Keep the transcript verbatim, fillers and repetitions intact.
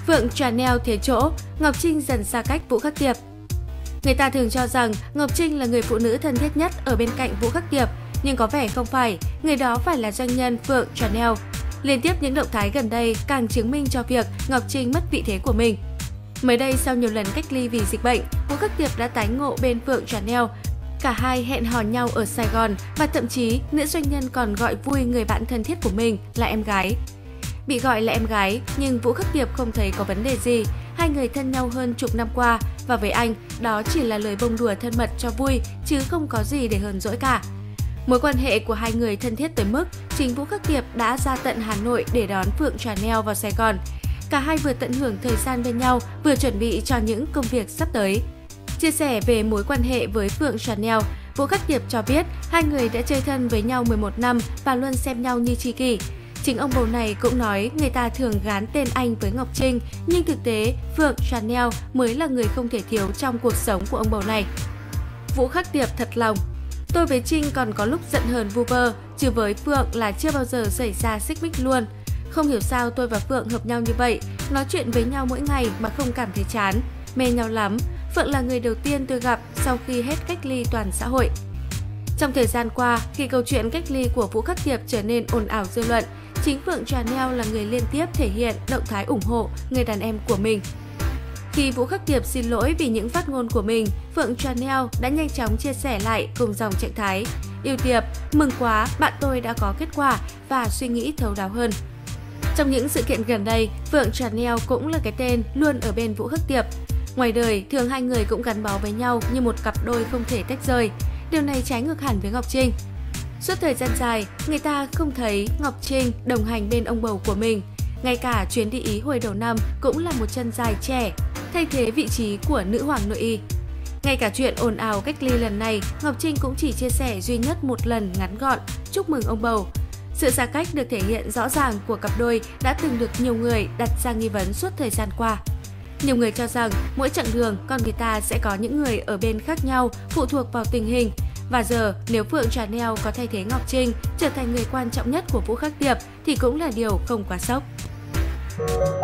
Phượng Chanel thế chỗ, Ngọc Trinh dần xa cách Vũ Khắc Tiệp. Người ta thường cho rằng Ngọc Trinh là người phụ nữ thân thiết nhất ở bên cạnh Vũ Khắc Tiệp, nhưng có vẻ không phải, người đó phải là doanh nhân Phượng Chanel. Liên tiếp những động thái gần đây càng chứng minh cho việc Ngọc Trinh mất vị thế của mình. Mới đây, sau nhiều lần cách ly vì dịch bệnh, Vũ Khắc Tiệp đã tái ngộ bên Phượng Chanel. Cả hai hẹn hò nhau ở Sài Gòn và thậm chí nữ doanh nhân còn gọi vui người bạn thân thiết của mình là em gái. Bị gọi là em gái nhưng Vũ Khắc Tiệp không thấy có vấn đề gì. Hai người thân nhau hơn chục năm qua và với anh, đó chỉ là lời bông đùa thân mật cho vui chứ không có gì để hờn dỗi cả. Mối quan hệ của hai người thân thiết tới mức chính Vũ Khắc Tiệp đã ra tận Hà Nội để đón Phượng Chanel vào Sài Gòn. Cả hai vừa tận hưởng thời gian bên nhau, vừa chuẩn bị cho những công việc sắp tới. Chia sẻ về mối quan hệ với Phượng Chanel, Vũ Khắc Tiệp cho biết hai người đã chơi thân với nhau mười một năm và luôn xem nhau như tri kỷ. Chính ông bầu này cũng nói người ta thường gán tên anh với Ngọc Trinh, nhưng thực tế Phượng Chanel mới là người không thể thiếu trong cuộc sống của ông bầu này. Vũ Khắc Tiệp thật lòng: tôi với Trinh còn có lúc giận hờn vu vơ, chứ với Phượng là chưa bao giờ xảy ra xích mích luôn. Không hiểu sao tôi và Phượng hợp nhau như vậy, nói chuyện với nhau mỗi ngày mà không cảm thấy chán, mê nhau lắm. Phượng là người đầu tiên tôi gặp sau khi hết cách ly toàn xã hội. Trong thời gian qua, khi câu chuyện cách ly của Vũ Khắc Tiệp trở nên ồn ào dư luận, chính Phượng Chanel là người liên tiếp thể hiện động thái ủng hộ người đàn em của mình. Khi Vũ Khắc Tiệp xin lỗi vì những phát ngôn của mình, Phượng Chanel đã nhanh chóng chia sẻ lại cùng dòng trạng thái: yêu Tiệp, mừng quá, bạn tôi đã có kết quả và suy nghĩ thấu đáo hơn. Trong những sự kiện gần đây, Phượng Chanel cũng là cái tên luôn ở bên Vũ Khắc Tiệp. Ngoài đời, thường hai người cũng gắn bó với nhau như một cặp đôi không thể tách rời. Điều này trái ngược hẳn với Ngọc Trinh. Suốt thời gian dài, người ta không thấy Ngọc Trinh đồng hành bên ông bầu của mình. Ngay cả chuyến đi Ý hồi đầu năm cũng là một chân dài trẻ, thay thế vị trí của nữ hoàng nội y. Ngay cả chuyện ồn ào cách ly lần này, Ngọc Trinh cũng chỉ chia sẻ duy nhất một lần ngắn gọn chúc mừng ông bầu. Sự xa cách được thể hiện rõ ràng của cặp đôi đã từng được nhiều người đặt ra nghi vấn suốt thời gian qua. Nhiều người cho rằng mỗi chặng đường con người ta sẽ có những người ở bên khác nhau, phụ thuộc vào tình hình. Và giờ nếu Phượng Chanel có thay thế Ngọc Trinh trở thành người quan trọng nhất của Vũ Khắc Tiệp thì cũng là điều không quá sốc.